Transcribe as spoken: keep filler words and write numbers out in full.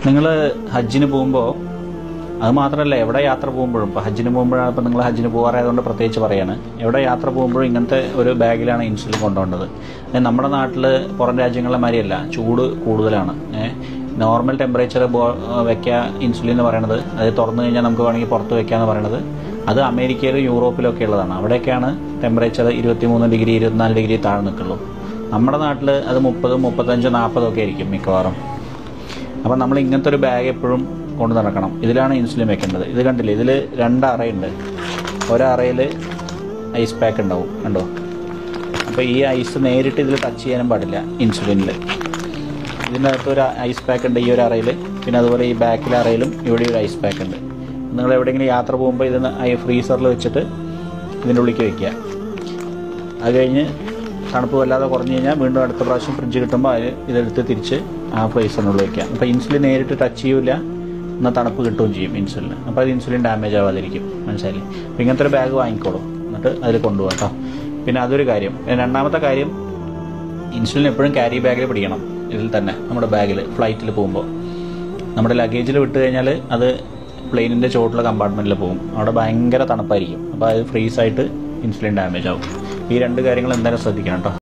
നിങ്ങൾ ഹജ്ജിന് പോകുമ്പോൾ അത് മാത്രമല്ല എവിടെ യാത്ര പോകുമ്പോഴും ഇപ്പോൾ ഹജ്ജിന് പോകുമ്പോഴാണ് ഇപ്പോൾ നിങ്ങൾ ഹജ്ജിന് പോകാറായതുകൊണ്ട് പ്രത്യേകിച്ച് പറയാണ്, എവിടെ യാത്ര പോകുമ്പോഴും ഇങ്ങനത്തെ ഒരു ബാഗിലാണ് ഇൻസുലിൻ കൊണ്ടുപോകേണ്ടത്. നമ്മുടെ നാട്ടിൽ പുറം രാജ്യങ്ങളിലെ മാതിരിയല്ല, ചൂട് കൂടുതലാണ്. നോർമൽ ടെമ്പറേച്ചർ ബോ വയ്ക്കുക ഇൻസുലിൻ എന്ന് പറയുന്നത്, അത് തുറന്നു കഴിഞ്ഞാൽ നമുക്ക് വേണമെങ്കിൽ പുറത്ത് വയ്ക്കുക എന്ന് പറയുന്നത്, അത് അമേരിക്കയിലും യൂറോപ്പിലൊക്കെ ഉള്ളതാണ്. അവിടെയൊക്കെയാണ് ടെമ്പറേച്ചർ ഇരുപത്തി മൂന്ന് ഡിഗ്രി ഇരുപത്തിനാല് ഡിഗ്രി താഴെ നിൽക്കുള്ളൂ. നമ്മുടെ നാട്ടിൽ അത് മുപ്പതും മുപ്പത്തഞ്ചും നാൽപ്പതും ഒക്കെ ആയിരിക്കും മിക്കവാറും. അപ്പം നമ്മൾ ഇങ്ങനത്തെ ഒരു ബാഗ് എപ്പോഴും കൊണ്ട് നടക്കണം. ഇതിലാണ് ഇൻസുലിൻ വെക്കേണ്ടത്. ഇത് കണ്ടില്ലേ, ഇതിൽ രണ്ട് അറയുണ്ട്. ഒരറയിൽ ഐസ് പാക്ക് ഉണ്ടാവും, കണ്ടോ? അപ്പോൾ ഈ ഐസ് നേരിട്ട് ഇതിൽ ടച്ച് ചെയ്യാനും പാടില്ല ഇൻസുലിനിൽ. ഇതിൻ്റെ അകത്ത് ഒരു ഐസ് പാക്ക് ഉണ്ട് ഈ ഒരു അറയിൽ, പിന്നെ അതുപോലെ ഈ ബാക്കിലെ അറയിലും ഇവിടെ ഒരു ഐസ് പാക്ക് ഉണ്ട്. നിങ്ങൾ എവിടെയെങ്കിലും യാത്ര പോകുമ്പോൾ ഇത് ഫ്രീസറിൽ വെച്ചിട്ട് ഇതിൻ്റെ ഉള്ളിലേക്ക് വയ്ക്കുക. അത് കഴിഞ്ഞ് തണുപ്പ് വല്ലാതെ കുറഞ്ഞു കഴിഞ്ഞാൽ വീണ്ടും അടുത്ത പ്രാവശ്യം ഫ്രിഡ്ജ് കിട്ടുമ്പോൾ അത് ഇതെടുത്ത് തിരിച്ച് ആ ഫ്രീസറിനുള്ളിൽ വയ്ക്കുക. അപ്പോൾ ഇൻസുലിൻ നേരിട്ട് ടച്ച് ചെയ്യില്ല, എന്നാൽ തണുപ്പ് കിട്ടുകയും ചെയ്യും ഇൻസുലിന്. അപ്പോൾ അത് ഇൻസുലിൻ ഡാമേജ് ആവാതിരിക്കും, മനസ്സിലായില്ലേ? അപ്പോൾ ഇങ്ങനത്തെ ഒരു ബാഗ് വാങ്ങിക്കോളൂ, എന്നിട്ട് അതിൽ കൊണ്ടുപോകാം കേട്ടോ. പിന്നെ അതൊരു കാര്യം. പിന്നെ രണ്ടാമത്തെ കാര്യം, ഇൻസുലിൻ എപ്പോഴും ക്യാരി ബാഗിൽ പിടിക്കണം. ഇതിൽ തന്നെ നമ്മുടെ ബാഗിൽ ഫ്ലൈറ്റിൽ പോകുമ്പോൾ നമ്മുടെ ലഗേജിൽ വിട്ട് കഴിഞ്ഞാൽ അത് പ്ലെയിനിൻ്റെ ചോട്ടിലെ കമ്പാർട്ട്മെൻറ്റിൽ പോകും. അവിടെ ഭയങ്കര തണുപ്പായിരിക്കും. അപ്പോൾ അത് ഫ്രീസായിട്ട് ഇൻസുലിൻ ഡാമേജ് ആവും. ഈ രണ്ട് കാര്യങ്ങൾ എന്തായാലും ശ്രദ്ധിക്കണം കേട്ടോ.